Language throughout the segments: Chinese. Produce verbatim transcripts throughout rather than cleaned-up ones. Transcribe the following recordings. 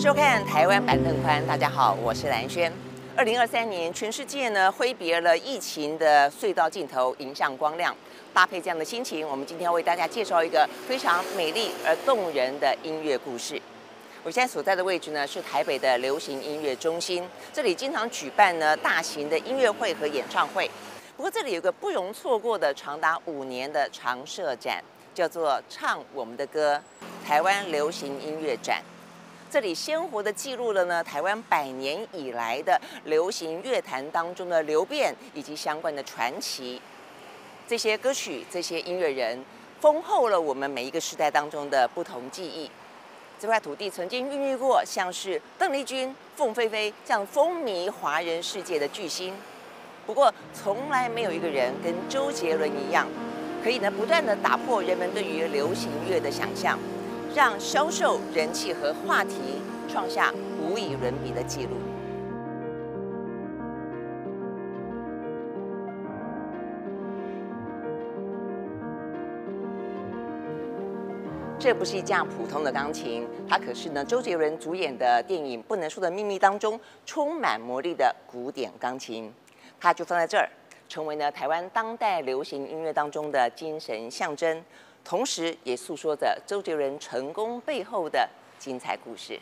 收看台湾版邓宽，大家好，我是蓝轩。二零二三年，全世界呢挥别了疫情的隧道尽头，迎向光亮。搭配这样的心情，我们今天要为大家介绍一个非常美丽而动人的音乐故事。我现在所在的位置呢是台北的流行音乐中心，这里经常举办呢大型的音乐会和演唱会。不过这里有个不容错过的长达五年的常设展，叫做“唱我们的歌”台湾流行音乐展。这里鲜活地记录了呢台湾百年以来的流行乐坛当中的流变以及相关的传奇。这些歌曲、这些音乐人，丰厚了我们每一个时代当中的不同记忆。这块土地曾经孕育过像是邓丽君、凤飞飞这样风靡华人世界的巨星。不过，从来没有一个人跟周杰伦一样，可以呢不断地打破人们对于流行乐的想象。让销售、人气和话题创下无以伦比的纪录。这不是一架普通的钢琴，它可是呢周杰伦主演的电影《不能说的秘密》当中充满魔力的古典钢琴。它就放在这儿，成为呢台湾当代流行音乐当中的精神象征。同时，也诉说着周杰伦成功背后的精彩故事。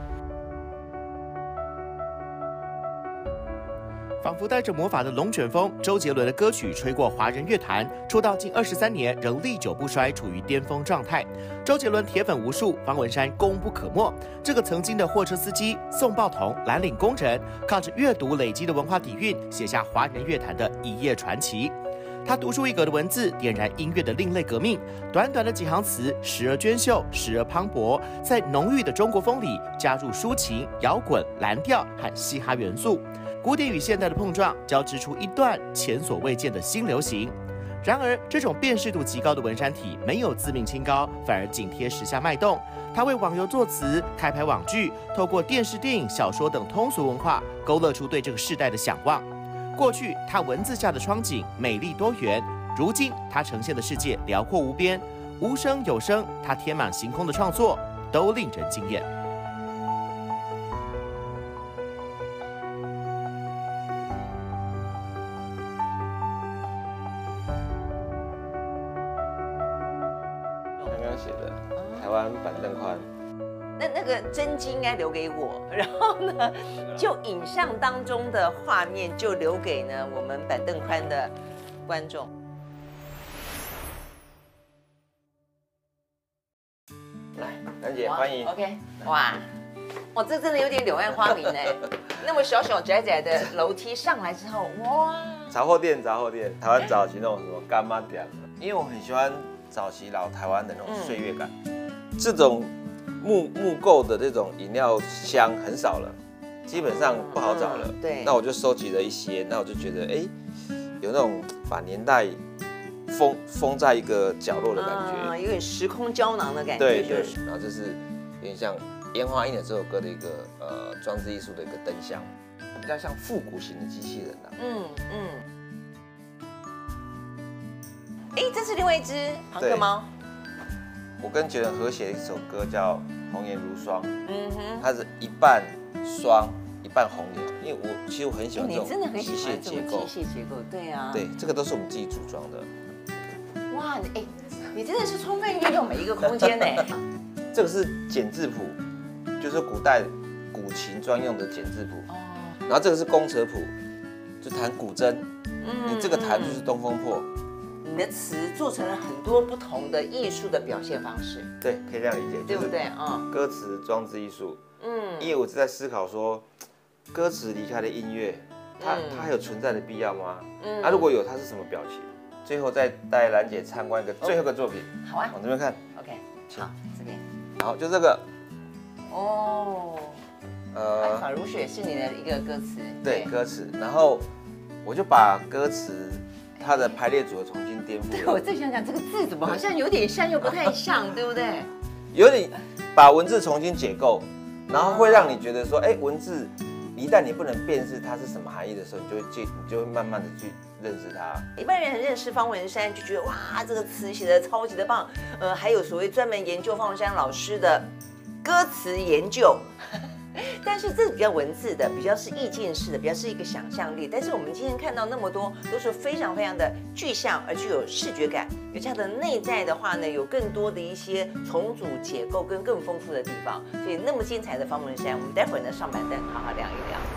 仿佛带着魔法的龙卷风，周杰伦的歌曲吹过华人乐坛，出道近二十三年，仍历久不衰，处于巅峰状态。周杰伦铁粉无数，方文山功不可没。这个曾经的货车司机、送报童、蓝领工人，靠着阅读累积的文化底蕴，写下华人乐坛的一页传奇。他独树一格的文字点燃音乐的另类革命，短短的几行词，时而娟秀，时而磅礴，在浓郁的中国风里加入抒情、摇滚、蓝调和嘻哈元素，古典与现代的碰撞，交织出一段前所未见的新流行。然而，这种辨识度极高的文山体没有自命清高，反而紧贴时下脉动。他为网游作词，开拍网剧，透过电视、电影、小说等通俗文化，勾勒出对这个世代的想望。过去，他文字下的窗景美丽多元；如今，他呈现的世界辽阔无边，无声有声，他天马行空的创作都令人惊艳。 刚刚写的台湾版邓宽。 那那个真迹应该留给我，然后呢，就影像当中的画面就留给呢我们板凳宽的观众。 来，兰姐欢迎。 OK， 哇，哇，这真的有点柳暗花明哎。那么小小窄窄的楼梯上来之后，哇！ 杂货店，杂货店，台湾早期那种什么干妈店，因为我很喜欢早期老台湾的那种岁月感，嗯、这种。木木构的这种饮料箱很少了，基本上不好找了。嗯、对，那我就收集了一些，那我就觉得，哎，有那种把年代封封在一个角落的感觉， 嗯、有点时空胶囊的感觉。 对对，然后这是有点像《烟花印》的这首歌的一个呃装置艺术的一个灯箱，比较像复古型的机器人啊。嗯嗯。 哎，这是另外一只庞克猫。 我跟杰伦合写的一首歌叫《红颜如霜》，嗯哼，它是一半霜一半红颜，因为我其实我很喜欢这种机械结构， 机械结构，对啊， 对，这个都是我们自己组装的。 哇，哎，你真的是充分运用每一个空间呢。 这个是简字谱，就是古代古琴专用的简字谱。哦，然后这个是工扯谱，就弹古筝，嗯，你这个弹就是东风破。 你的词做成了很多不同的艺术的表现方式， 对，可以这样理解， 对不对啊？ 歌词装置艺术，嗯，因为我是在思考说，歌词离开了音乐，它、嗯、它还有存在的必要吗？嗯，啊，如果有，它是什么表情？最后再带兰姐参观一个最后一个作品， 好啊， 往这边看 ，OK， 好，这边， 好，就这个， 哦，呃，爱法如雪是你的一个歌词， 对，歌词，然后我就把歌词。它的排列组合重新颠覆。 对，我再想想，这个字怎么好像有点像又不太像，对不对？ 有点把文字重新解构，然后会让你觉得说，哎，文字一旦你不能辨识它是什么含义的时候，你就会记，你就会慢慢的去认识它。 一般人很认识方文山，就觉得哇，这个词写的超级的棒。呃，还有所谓专门研究方文山老师的歌词研究， 但是这是比较文字的，比较是意境式的，比较是一个想象力。但是我们今天看到那么多，都是非常非常的具象，而具有视觉感。有它的内在的话呢，有更多的一些重组结构跟更丰富的地方。所以那么精彩的方文山，我们待会儿呢上板凳好好聊一聊。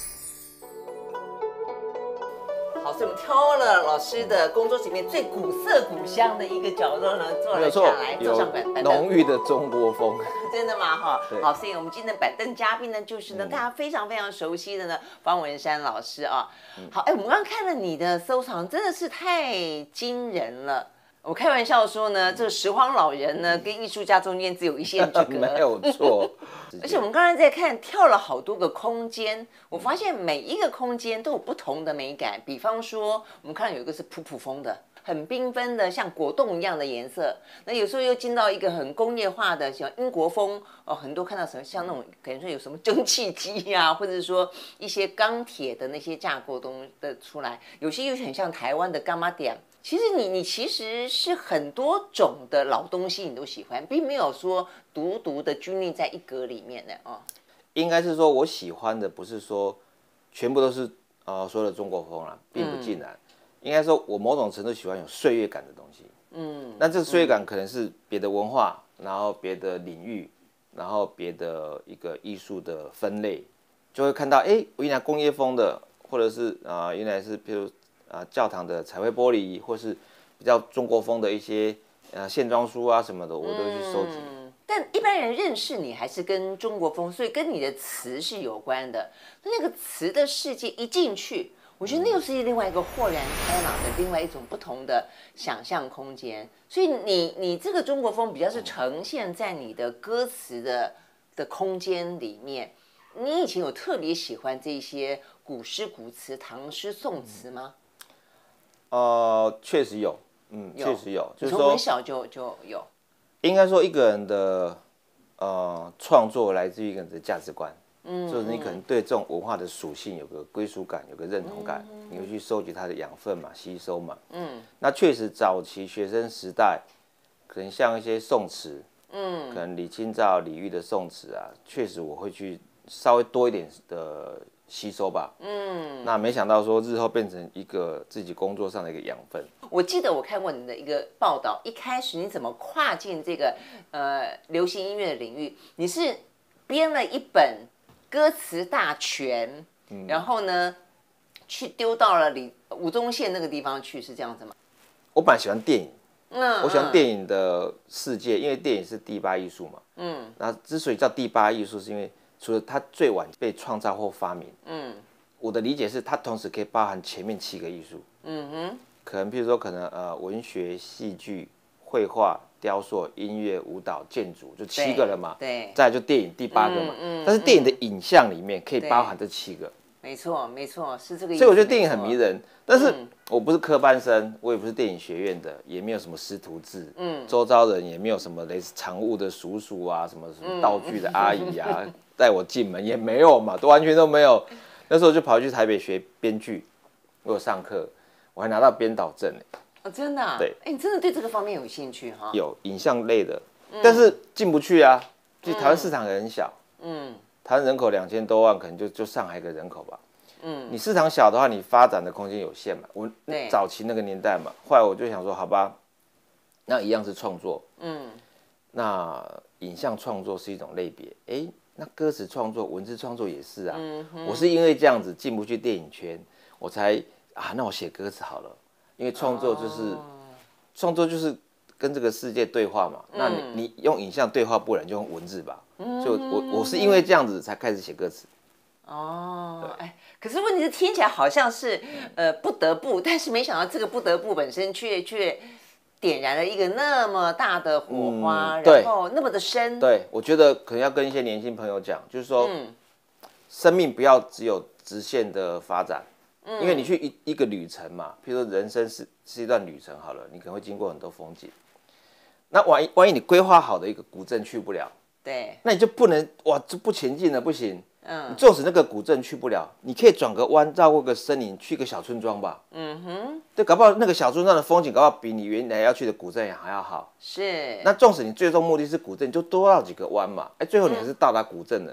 好，所以我们挑了老师的工作室里面最古色古香的一个角落呢，坐了下来，坐上板板凳。 浓郁的中国风。 真的吗？哈，好，所以我们今天的板凳嘉宾呢，就是呢、嗯、大家非常非常熟悉的呢方文山老师啊。好，哎，我们刚刚看了你的收藏，真的是太惊人了。我开玩笑说呢，这个拾荒老人呢，跟艺术家中间只有一线之隔， 没有错。 而且我们刚才在看，跳了好多个空间，我发现每一个空间都有不同的美感。比方说，我们看到有一个是普普风的，很缤纷的，像果冻一样的颜色。那有时候又进到一个很工业化的，像英国风哦，很多看到什么像那种，可能说有什么蒸汽机呀、啊，或者说一些钢铁的那些架构东的出来，有些又很像台湾的柑仔店。其实你你其实是很多种的老东西你都喜欢，并没有说独独的拘泥在一格里面的哦。 应该是说我喜欢的不是说全部都是呃所有的中国风啦，并不尽然。嗯、应该说我某种程度喜欢有岁月感的东西。嗯，那这个岁月感可能是别的文化，然后别的领域，然后别的一个艺术的分类，就会看到哎，原来工业风的，或者是啊、呃、原来是譬如。啊，教堂的彩绘玻璃，或是比较中国风的一些呃线装书啊什么的，我都会去收集。 嗯、但一般人认识你还是跟中国风，所以跟你的词是有关的。那个词的世界一进去，我觉得那又是另外一个豁然开朗的另外一种不同的想象空间。所以你你这个中国风比较是呈现在你的歌词的的空间里面。你以前有特别喜欢这些古诗古词、唐诗宋词吗？ 呃，确实有，嗯，确实有， 就是说很小就就有。 应该说一个人的呃创作来自于一个人的价值观，嗯，就是你可能对这种文化的属性有个归属感，有个认同感，嗯、你会去收集它的养分嘛，吸收嘛，嗯，那确实早期学生时代，可能像一些宋词，嗯，可能李清照、李煜的宋词啊，确实我会去稍微多一点的。吸收吧，嗯，那没想到说日后变成一个自己工作上的一个养分。 我记得我看过你的一个报道，一开始你怎么跨进这个呃流行音乐的领域？你是编了一本歌词大全，嗯、然后呢去丢到了李吴宗宪那个地方去，是这样子吗？ 我本来喜欢电影，嗯，我喜欢电影的世界，因为电影是第八艺术嘛，嗯，那之所以叫第八艺术，是因为除了它最晚被创造或发明，嗯，我的理解是它同时可以包含前面七个艺术，嗯哼，可能譬如说可能呃文学、戏剧、绘画、雕塑、音乐、舞蹈、建筑，就七个了嘛， 对， 再来就电影第八个嘛，嗯嗯、但是电影的影像里面可以包含这七个， 没错没错，是这个意思。 所以我觉得电影很迷人，但是我不是科班生，我也不是电影学院的，也没有什么师徒制，嗯，周遭人也没有什么类似常务的叔叔啊，什么什么道具的阿姨啊。嗯带我进门也没有嘛，都完全都没有。那时候就跑去台北学编剧，我有上课，我还拿到编导证呢。 哦，真的、啊？ 对， 哎，你真的对这个方面有兴趣哈？ 有影像类的，嗯、但是进不去啊。就台湾市场很小，嗯，台湾人口两千多万，可能就就上海一个人口吧。嗯，你市场小的话，你发展的空间有限嘛。我早期那个年代嘛，后来我就想说，好吧，那一样是创作，嗯，那影像创作是一种类别，哎。那歌词创作、文字创作也是啊，嗯、我是因为这样子进不去电影圈，我才啊，那我写歌词好了，因为创作就是创、哦、作就是跟这个世界对话嘛。嗯、那你你用影像对话，不然就用文字吧。嗯、所以我我是因为这样子才开始写歌词。 哦，哎，可是问题是听起来好像是呃不得不，但是没想到这个不得不本身却却。点燃了一个那么大的火花，嗯、然后那么的深。 对，我觉得可能要跟一些年轻朋友讲，就是说，嗯、生命不要只有直线的发展，嗯、因为你去一一个旅程嘛，譬如说人生是是一段旅程好了，你可能会经过很多风景。那万一万一你规划好的一个古镇去不了， 对， 那你就不能哇，就不前进了，不行。嗯，你纵使那个古镇去不了，你可以转个弯，绕过个森林，去个小村庄吧。嗯哼，对，搞不好那个小村庄的风景，搞不好比你原来要去的古镇还要好。 是。 那纵使你最终目的是古镇，你就多绕几个弯嘛，哎，最后你还是到达古镇了。嗯、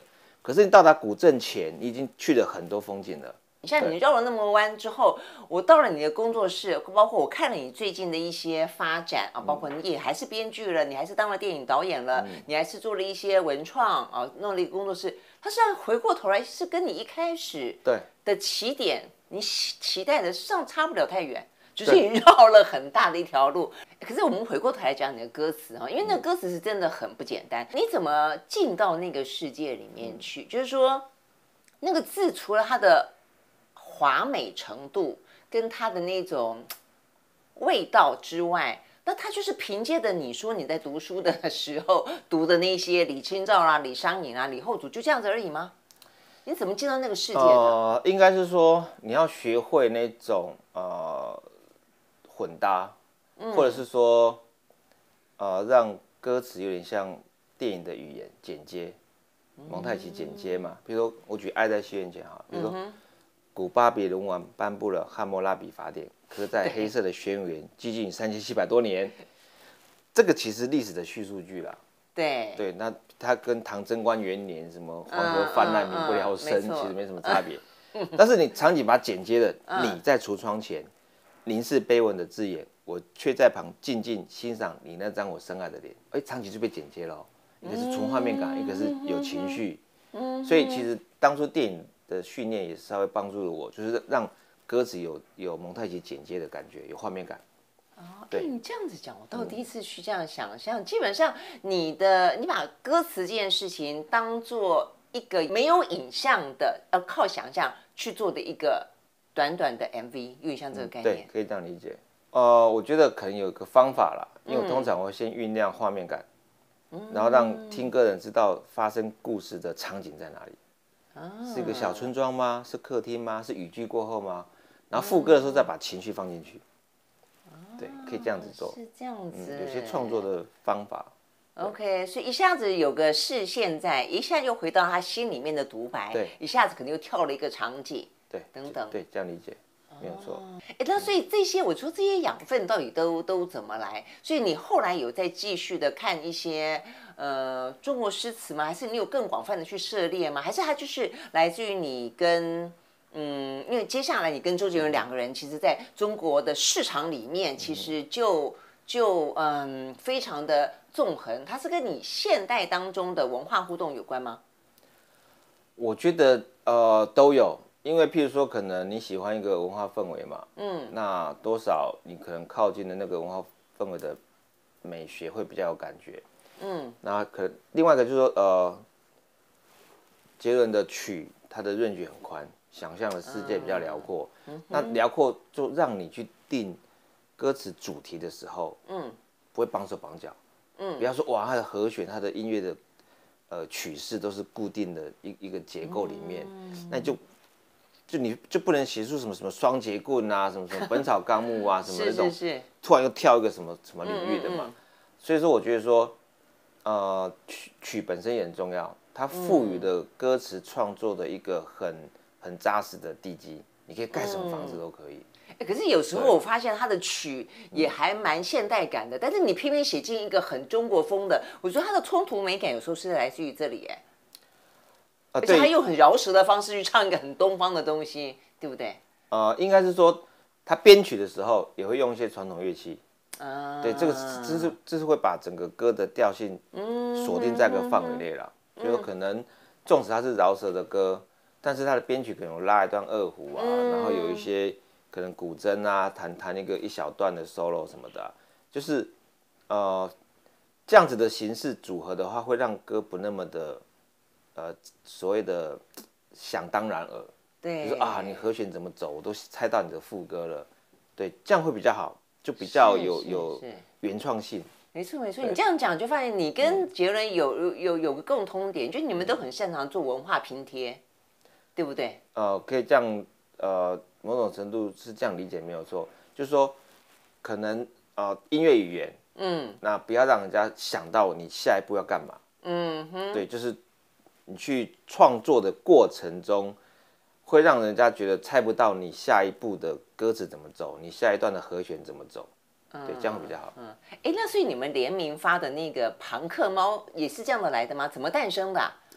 可是你到达古镇前，你已经去了很多风景了。 像你绕了那么弯之后，我到了你的工作室，包括我看了你最近的一些发展啊，包括你也还是编剧了，你还是当了电影导演了，嗯、你还是做了一些文创啊，弄了一个工作室。它实际上回过头来是跟你一开始的起点，你期待的实际上差不了太远。就是你绕了很大的一条路，可是我们回过头来讲你的歌词哈，因为那个歌词是真的很不简单。你怎么进到那个世界里面去？就是说，那个字除了它的华美程度跟它的那种味道之外，那它就是凭借着你说你在读书的时候读的那些李清照啦、李商隐啊、李后主，就这样子而已吗？你怎么进到那个世界的？ 呃，应该是说你要学会那种呃。混搭，或者是说，呃，让歌词有点像电影的语言剪接，蒙太奇剪接嘛。比如说，我举《爱在西元前》哈，比如说，嗯、古巴比伦王颁布了《汉谟拉比法典》，刻在黑色的轩辕，距今三千七百多年。这个其实历史的叙述剧啦。 对对，那它跟唐贞观元年什么黄河泛滥，民不聊生，其实没什么差别。但是你场景把它剪接了，你在橱窗前。凝视碑文的字眼，我却在旁静静欣赏你那张我深爱的脸。哎，场景就被剪接了、哦，一个是纯画面感，一个是有情绪。所以其实当初电影的训练也稍微帮助了我，就是让歌词有有蒙太奇剪接的感觉，有画面感。 哦，对，你这样子讲，我倒第一次去这样想象。嗯、基本上，你的你把歌词这件事情当做一个没有影像的，要靠想象去做的一个。短短的 M V 有点像这个概念、 嗯，对，可以这样理解。呃，我觉得可能有个方法啦，因为我通常会先酝酿画面感，嗯、然后让听歌人知道发生故事的场景在哪里。啊、是一个小村庄吗？是客厅吗？是雨季过后吗？然后副歌的时候再把情绪放进去。啊、对，可以这样子做。 是这样子、 嗯，有些创作的方法。 OK， 所以一下子有个视线在，一下又回到他心里面的独白， 对， 一下子可能又跳了一个场景。 对， 等等， 对，这样理解没有错。 哎、哦，那所以这些，我说这些养分到底都都怎么来？所以你后来有在继续的看一些呃中国诗词吗？还是你有更广泛的去涉猎吗？还是它就是来自于你跟嗯，因为接下来你跟周杰伦两个人，其实在中国的市场里面，其实就就嗯非常的纵横。它是跟你现代当中的文化互动有关吗？ 我觉得呃都有。因为譬如说，可能你喜欢一个文化氛围嘛，嗯，那多少你可能靠近的那个文化氛围的美学会比较有感觉，嗯，那可另外一个就是说，呃，杰伦的曲它的润局很宽，想象的世界比较辽阔，嗯、那辽阔就让你去定歌词主题的时候，嗯，不会绑手绑脚，嗯，比方说哇，它的和弦，它的音乐的呃曲式都是固定的一一个结构里面，嗯、那你就。就你就不能写出什么什么双节棍啊，什么什么本草纲目啊，什么那种，是是是突然又跳一个什么什么领域的嘛。嗯嗯所以说，我觉得说，呃，曲曲本身也很重要，它赋予的歌词创作的一个很很扎实的地基，你可以盖什么房子都可以。 欸、可是有时候我发现他的曲也还蛮现代感的，但是你偏偏写进一个很中国风的，我觉得他的冲突美感有时候是来自于这里哎。而且他用很饶舌的方式去唱一个很东方的东西，对不对？ 呃，应该是说他编曲的时候也会用一些传统乐器，啊，对，这个这是这是会把整个歌的调性锁定在个范围内了。嗯、就可能纵使它是饶舌的歌，但是它的编曲可能有拉一段二胡啊，嗯、然后有一些可能古筝啊，弹弹一个一小段的 solo 什么的、啊，就是呃这样子的形式组合的话，会让歌不那么的。呃，所谓的想当然尔，对，就是啊，你和弦怎么走，我都猜到你的副歌了，对，这样会比较好，就比较有有原创性。 没错没错，你这样讲就发现你跟杰伦有有有有个共通点，就是你们都很擅长做文化拼贴，对不对？ 呃，可以这样，呃，某种程度是这样理解没有错，就是说，可能呃音乐语言，嗯，那不要让人家想到你下一步要干嘛，嗯哼，对，就是。你去创作的过程中，会让人家觉得猜不到你下一步的歌词怎么走，你下一段的和弦怎么走，嗯、对，这样会比较好。嗯， 哎、欸，那所以你们联名发的那个庞克猫也是这样的来的吗？怎么诞生的、啊？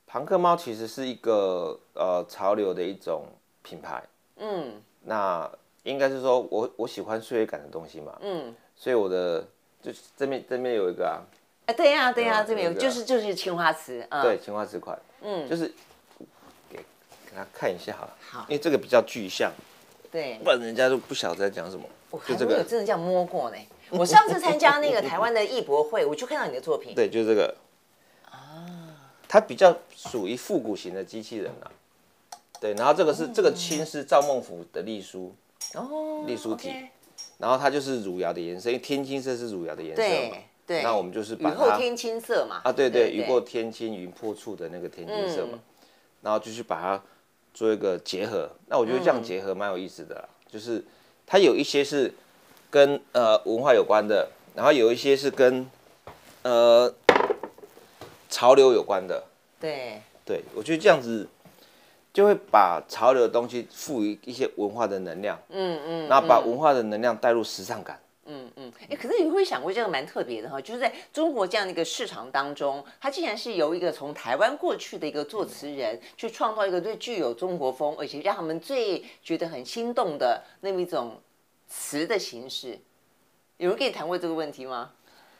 庞克猫其实是一个呃潮流的一种品牌，嗯，那应该是说我我喜欢岁月感的东西嘛，嗯，所以我的就这边这边有一个啊， 哎，对呀、啊、对呀、啊，这边有就是就是青花瓷， 嗯、对，青花瓷款，嗯，就是给给他看一下好了， 好， 因为这个比较具象， 对， 不然人家都不晓得在讲什么。 我还没有真的这样摸过呢。我上次参加那个台湾的艺博会，我就看到你的作品， 对，就这个。它比较属于复古型的机器人啊，对，然后这个是、哦、这个青是赵孟頫的隶书，哦，隶书体， okay. 然后它就是汝窑的颜色，因为天青色是汝窑的颜色嘛，对，那我们就是把它雨后天青色嘛， 啊，对 对, 对，雨过天青云破处的那个天青色嘛，嗯、然后就去把它做一个结合，那我觉得这样结合蛮有意思的啦，嗯、就是它有一些是跟呃文化有关的，然后有一些是跟呃。潮流有关的， 对对，我觉得这样子就会把潮流的东西赋予一些文化的能量，嗯嗯，然后把文化的能量带入时尚感， 嗯嗯，哎，可是你会想过这个蛮特别的哈，就是在中国这样的一个市场当中，它竟然是由一个从台湾过去的一个作词人去创造一个最具有中国风，而且让他们最觉得很心动的那么一种词的形式，有人跟你谈过这个问题吗？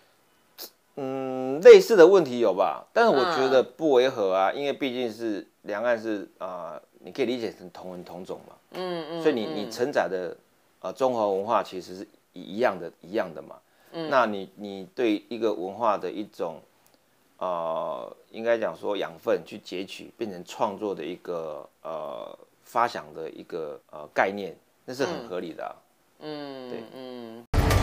嗯，类似的问题有吧，但是我觉得不违和啊，嗯、因为毕竟是两岸是啊、呃，你可以理解成同文同种嘛，嗯嗯，所以你你承载的啊、呃、中华文化其实是一样的，一样的嘛，嗯，那你你对一个文化的一种呃，应该讲说养分去截取，变成创作的一个呃发想的一个呃概念，那是很合理的、啊，嗯，对，嗯。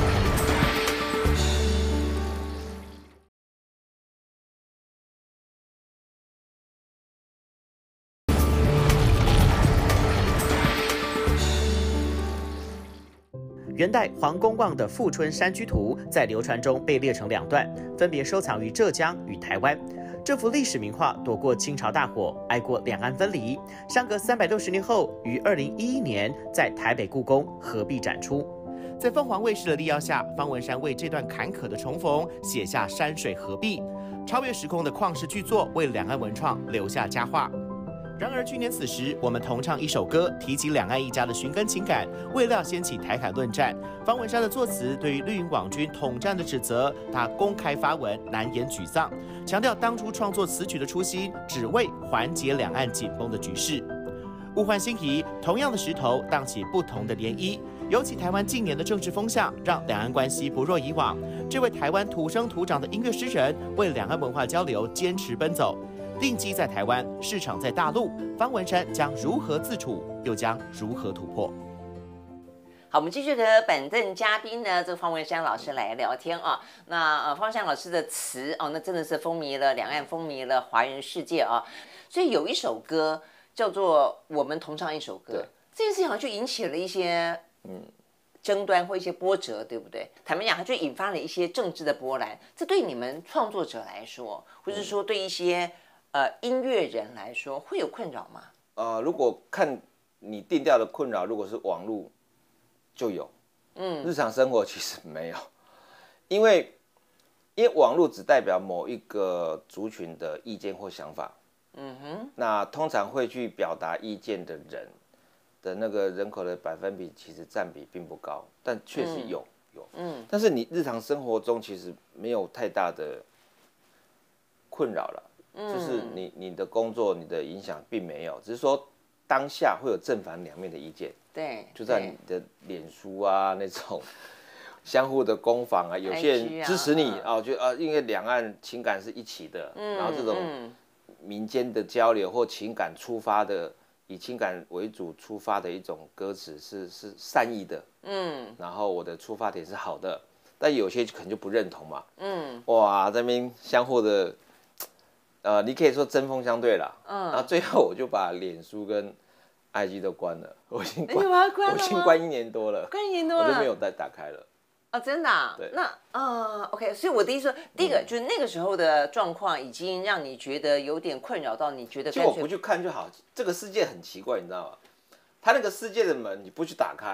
元代黄公望的《富春山居图》在流传中被列成两段，分别收藏于浙江与台湾。这幅历史名画躲过清朝大火，挨过两岸分离，相隔三百六十年后，于二零一一年在台北故宫合璧展出。在凤凰卫视的力邀下，方文山为这段坎坷的重逢写下山水合璧，超越时空的旷世巨作，为两岸文创留下佳话。然而，去年此时，我们同唱一首歌，提起两岸一家的寻根情感，未料掀起台海论战。方文山的作词对于绿营网军统战的指责，他公开发文难掩沮丧，强调当初创作词曲的初心，只为缓解两岸紧绷的局势。物换星移，同样的石头荡起不同的涟漪。尤其台湾近年的政治风向，让两岸关系不若以往。这位台湾土生土长的音乐诗人，为两岸文化交流坚持奔走。定基在台湾，市场在大陆，方文山将如何自处，又将如何突破？ 好，我们继续和本阵嘉宾呢，这个方文山老师来聊天啊。那呃，方文山老师的词哦，那真的是风靡了两岸，风靡了华人世界啊。所以有一首歌叫做《我们同唱一首歌》，这件事情好像就引起了一些嗯争端或一些波折，对不对？坦白讲，它就引发了一些政治的波澜。这对你们创作者来说，或者说对一些呃，音乐人来说会有困扰吗？ 呃，如果看你定调的困扰，如果是网络就有，嗯，日常生活其实没有，因为因为网络只代表某一个族群的意见或想法，嗯哼，那通常会去表达意见的人的那个人口的百分比其实占比并不高，但确实有、嗯、有，嗯，但是你日常生活中其实没有太大的困扰了。就是你你的工作你的影响并没有，只是说当下会有正反两面的意见， 对， 就在你的脸书啊那种相互的攻防啊，有些人支持你啊，觉得啊，因为两岸情感是一起的，嗯、然后这种民间的交流或情感出发的，以情感为主出发的一种歌词是是善意的，嗯，然后我的出发点是好的，但有些可能就不认同嘛，嗯，哇，这边相互的。呃，你可以说针锋相对啦，嗯，然后最后我就把脸书跟 I G 都关了，我已经关， 你把它关了吗？ 我已经关一年多了， 关一年多了， 我就没有再打开了。 哦，真的、啊？ 对， 那啊、呃、，OK， 所以我的意思说，第一个、嗯、就是那个时候的状况已经让你觉得有点困扰到，你觉得就我不去看就好。这个世界很奇怪，你知道吗？他那个世界的门你不去打开，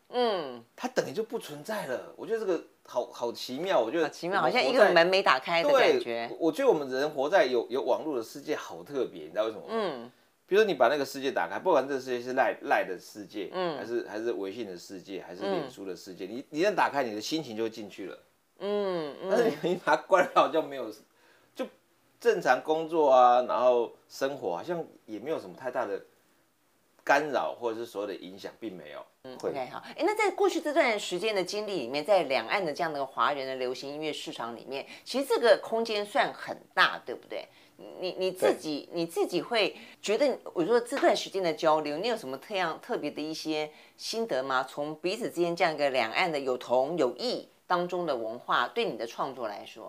嗯， 它等于就不存在了。我觉得这个好好奇妙，我觉得好奇妙，好像一个门没打开的感觉。 我觉得我们人活在有有网络的世界好特别，你知道为什么吗？嗯，比如说你把那个世界打开，不管这个世界是赖赖的世界，嗯，还是还是微信的世界，还是脸书的世界，你你一旦打开，你的心情就会进去了。嗯，但是你把它关掉就没有，就正常工作啊，然后生活好像也没有什么太大的干扰或者是所谓的影响，并没有。 嗯 ，OK 好，哎，那在过去这段时间的经历里面，在两岸的这样的华人的流行音乐市场里面，其实这个空间算很大，对不对？你你自己你自己会觉得，我说这段时间的交流，你有什么特样特别的一些心得吗？从彼此之间这样一个两岸的有同有异当中的文化，对你的创作来说，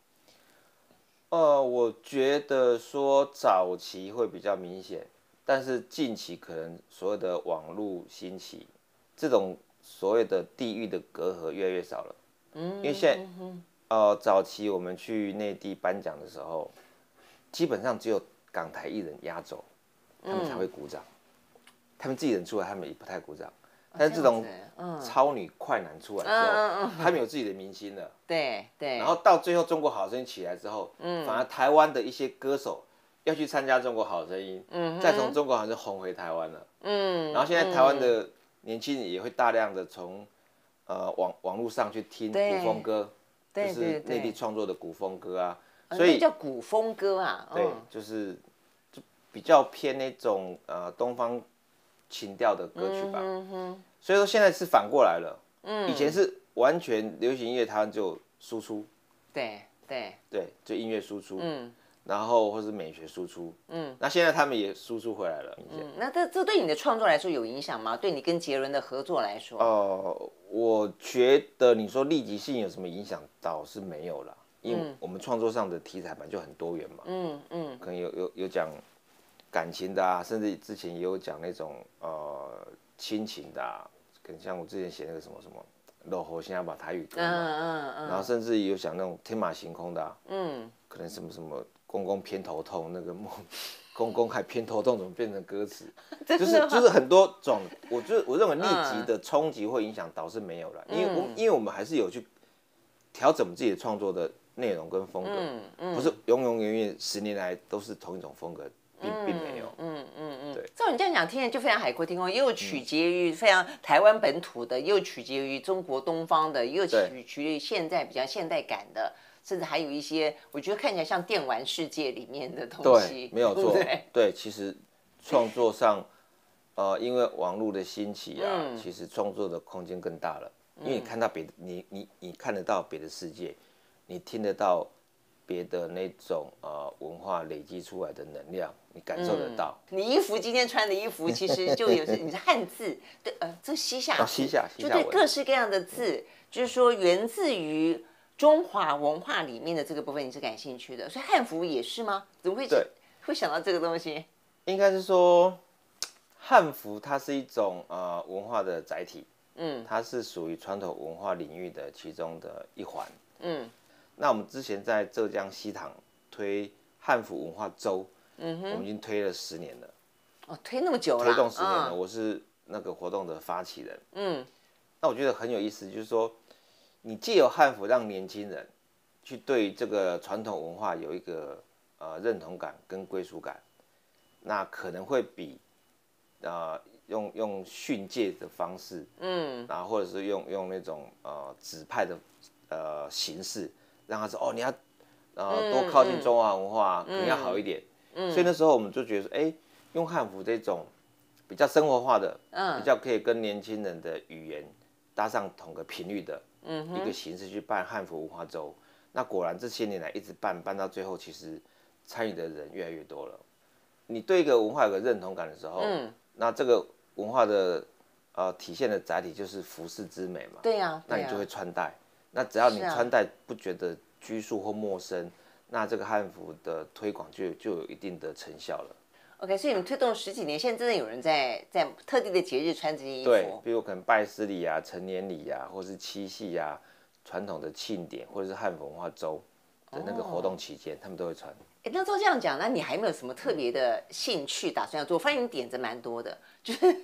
呃，我觉得说早期会比较明显，但是近期可能所谓的网络兴起，这种所谓的地域的隔阂越来越少了。嗯，因为现在、嗯、呃早期我们去内地颁奖的时候，基本上只有港台艺人压轴，他们才会鼓掌。嗯、他们自己人出来，他们也不太鼓掌。但是这种超女快男出来之后，嗯嗯、他们有自己的明星了。 对对。 然后到最后中国好声音起来之后，嗯、反而台湾的一些歌手要去参加中国好声音，嗯、再从中国好声音红回台湾了。嗯。然后现在台湾的年轻人也会大量的从呃网网络上去听古风歌，就是内地创作的古风歌啊。 所以叫古风歌啊。 对，就是就比较偏那种呃东方情调的歌曲吧。嗯哼。所以说现在是反过来了。嗯。以前是完全流行音乐，台湾就输出。 对对对，就音乐输出。嗯。然后或是美学输出。嗯。那现在他们也输出回来了。 嗯。那这这对你的创作来说有影响吗？对你跟杰伦的合作来说？ 哦、呃，我觉得你说立即性有什么影响，倒是没有啦。因为我们创作上的题材本来就很多元嘛，嗯嗯，可能有有有讲感情的啊，甚至之前也有讲那种呃亲情的啊，可能像我之前写那个什么什么老火现在把台语歌嘛，嗯嗯嗯，然后甚至也有讲那种天马行空的、啊，嗯，可能什么什么公公偏头痛那个公公还偏头痛怎么变成歌词，就是就是很多种，我就我认为立即的冲击或影响倒是没有了，因为我因为我们还是有去调整我们自己的创作的内容跟风格，嗯嗯、不是永永远远十年来都是同一种风格，并并没有。嗯嗯嗯，对。 照你这样讲，听起来就非常海阔天空，又取决于非常台湾本土的，又取决于中国东方的，又取决于现在比较现代感的，甚至还有一些我觉得看起来像电玩世界里面的东西。 对，没有错。对, 对，其实创作上，呃，因为网络的兴起啊，嗯、其实创作的空间更大了，因为你看到别的，你你你看得到别的世界。你听得到别的那种呃文化累积出来的能量，你感受得到。 嗯、你衣服今天穿的衣服，其实就有你是汉字，对，呃，这西夏， 哦，西夏，西夏就对各式各样的字，就是说源自于中华文化里面的这个部分，你是感兴趣的。所以汉服也是吗？怎么会会想到这个东西？ 应该是说，汉服它是一种呃文化的载体，嗯，它是属于传统文化领域的其中的一环，嗯。那我们之前在浙江西塘推汉服文化周，嗯哼，我们已经推了十年了。 哦，推那么久了， 推动十年了。嗯、我是那个活动的发起人。嗯，那我觉得很有意思，就是说，你借由汉服让年轻人去对这个传统文化有一个呃认同感跟归属感，那可能会比呃用用训诫的方式，嗯，然后或者是用用那种呃指派的呃形式。让他说哦，你要呃多靠近中华文化，可能要好一点。嗯，所以那时候我们就觉得说，哎，用汉服这种比较生活化的，嗯，比较可以跟年轻人的语言搭上同个频率的一个形式去办汉服文化周。那果然这些年来一直办，办到最后，其实参与的人越来越多了。你对一个文化有个认同感的时候，嗯，那这个文化的呃体现的载体就是服饰之美嘛。 对呀， 那你就会穿戴。那只要你穿戴不觉得拘束或陌生，啊、那这个汉服的推广就就有一定的成效了。 OK， 所以你们推动十几年，现在真的有人在在特定的节日穿这些衣服。 对，比如可能拜师礼啊、成年礼啊，或是七夕啊、传统的庆典，或者是汉服文化周的那个活动期间，哦、他们都会穿。 哎，那照这样讲，那你还没有什么特别的兴趣打算要做？我发现你点子蛮多的，就是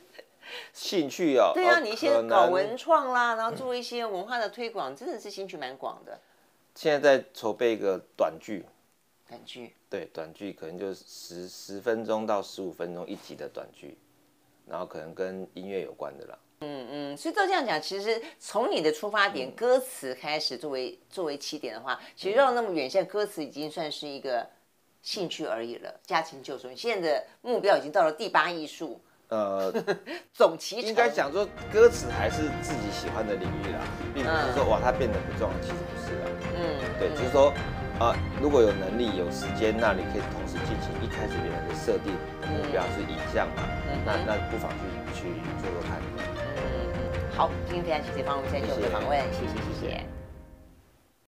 兴趣哦。 对啊， 哦你一些可能搞文创啦，然后做一些文化的推广，真的是兴趣蛮广的。 现在在筹备一个短剧， 短剧， 对，短剧可能就十十分钟到十五分钟一集的短剧，然后可能跟音乐有关的啦。 嗯嗯，所以照这样讲，其实从你的出发点、 嗯、 歌词开始作为作为起点的话，其实绕那么远，现在歌词已经算是一个兴趣而已了，驾轻就熟。你现在的目标已经到了第八艺术。呃，总其应该讲说，歌词还是自己喜欢的领域啦，并不是说、嗯、哇它变得不重要，其实不是啦。嗯，对，嗯、就是说，啊、呃，如果有能力、有时间，那你可以同时进行一开始原来的设定的目标是影像嘛，嗯、那那不妨去去做做看。 嗯，好，今天非常谢谢方文山接受我的访问，谢谢谢谢。